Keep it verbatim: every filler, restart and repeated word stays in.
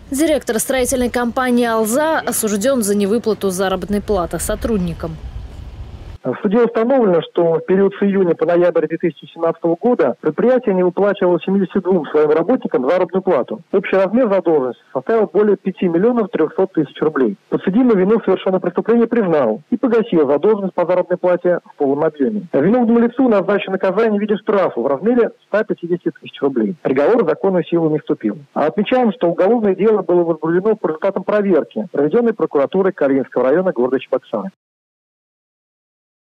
Директор строительной компании «Алза» осужден за невыплату заработной платы сотрудникам. В суде установлено, что в период с июня по ноябрь две тысячи семнадцатого года предприятие не выплачивало семидесяти двум своим работникам заработную плату. Общий размер задолженности составил более пяти миллионов трехсот тысяч рублей. Подсудимый вину в совершенном преступлении признал и погасил задолженность по заработной плате в полном объеме. Виновному лицу назначено наказание в виде штрафа в размере ста пятидесяти тысяч рублей. Приговор в законную силу не вступил. А отмечаем, что уголовное дело было возбуждено по результатам проверки, проведенной прокуратурой Калининского района города Чебоксары.